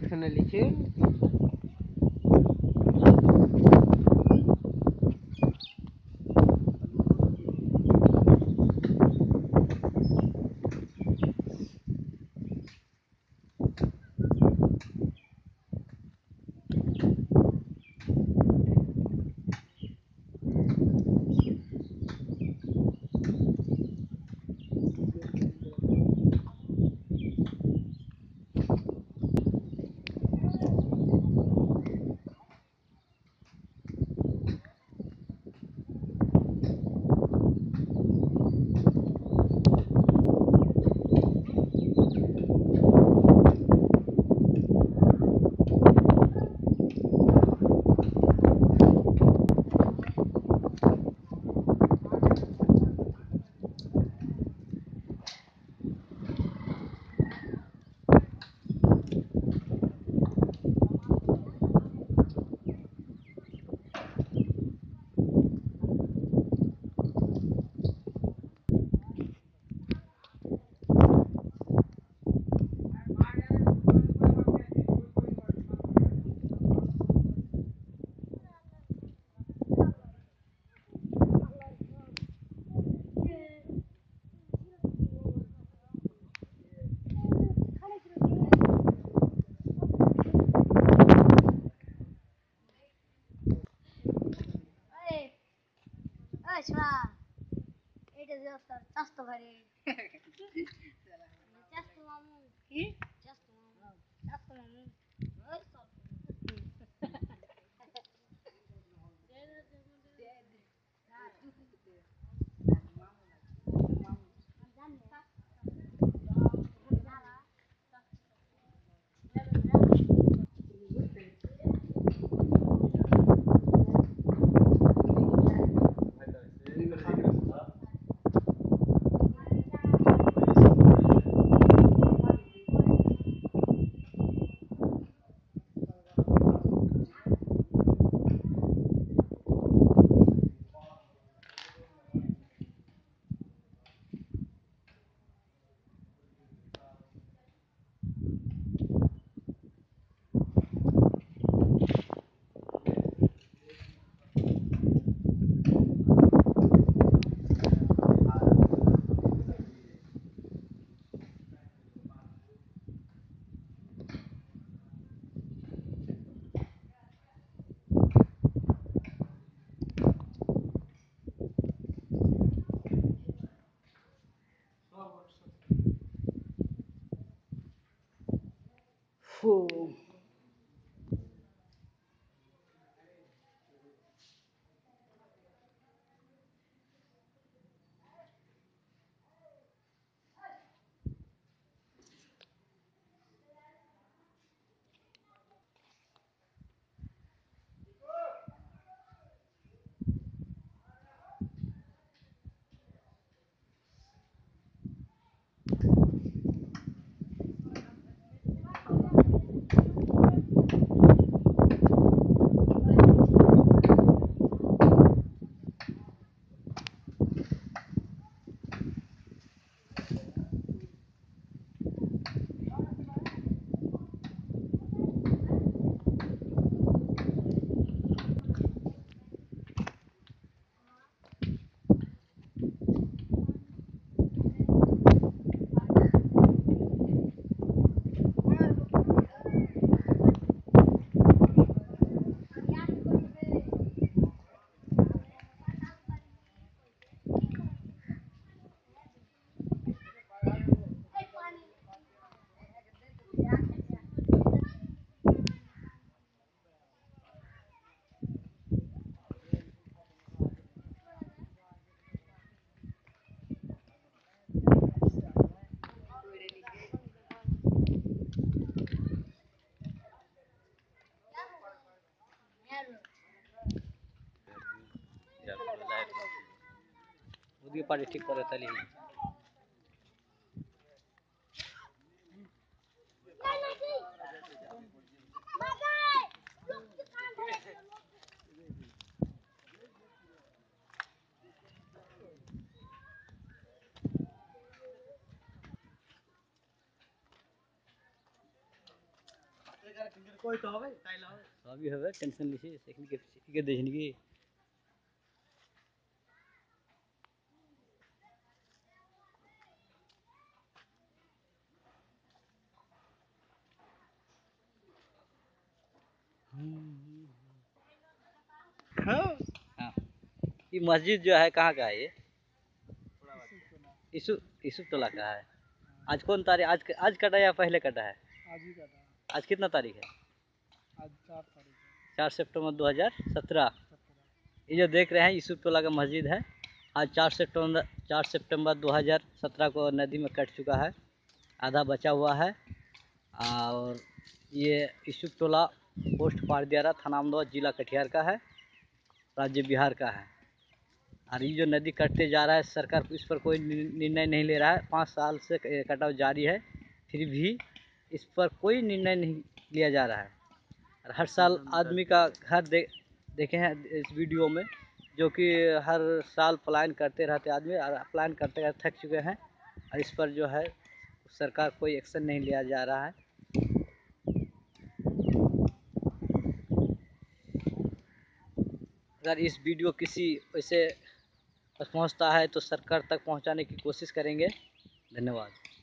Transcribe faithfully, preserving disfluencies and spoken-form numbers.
মাঝখানে লিখে এটা যে চাস্তো ভাই চাস্তো মামু কি চাস্তো মামু চাস্তো মামু ওই সব ফু ওদিকে পারি ঠিক করে তাহলে कोई तो হবে তাই লাও সবই হবে টেনশন লিছি সেখানে কে কে দেখিনি কি हाँ हाँ ये मस्जिद जो है कहाँ का है ये यूसुफ यूसुफ टोला का है। आज कौन तारीख आज आज कटा या पहले कटा है? आज ही का था। आज कितना तारीख है? आज चार तारीख है। चार सितंबर दो हज़ार सत्रह। सत्रह। ये जो देख रहे हैं यूसुफ टोला का मस्जिद है। आज चार सितंबर चार सितंबर दो हज़ार सत्रह को नदी में कट चुका है, आधा बचा हुआ है। और ये यूसुफ टोला पोस्ट पारदियारा थाना अमदौद जिला कटिहार का है, राज्य बिहार का है। और ये जो नदी कटते जा रहा है, सरकार इस पर कोई निर्णय नहीं ले रहा है। पाँच साल से कटाव जारी है, फिर भी इस पर कोई निर्णय नहीं लिया जा रहा है। और हर साल आदमी का घर दे देखे हैं इस वीडियो में, जो कि हर साल प्लान करते रहते आदमी, और प्लान करते करते थक चुके हैं। और इस पर जो है सरकार कोई एक्शन नहीं लिया जा रहा है। अगर इस वीडियो किसी वैसे पहुंचता है तो सरकार तक पहुंचाने की कोशिश करेंगे। धन्यवाद।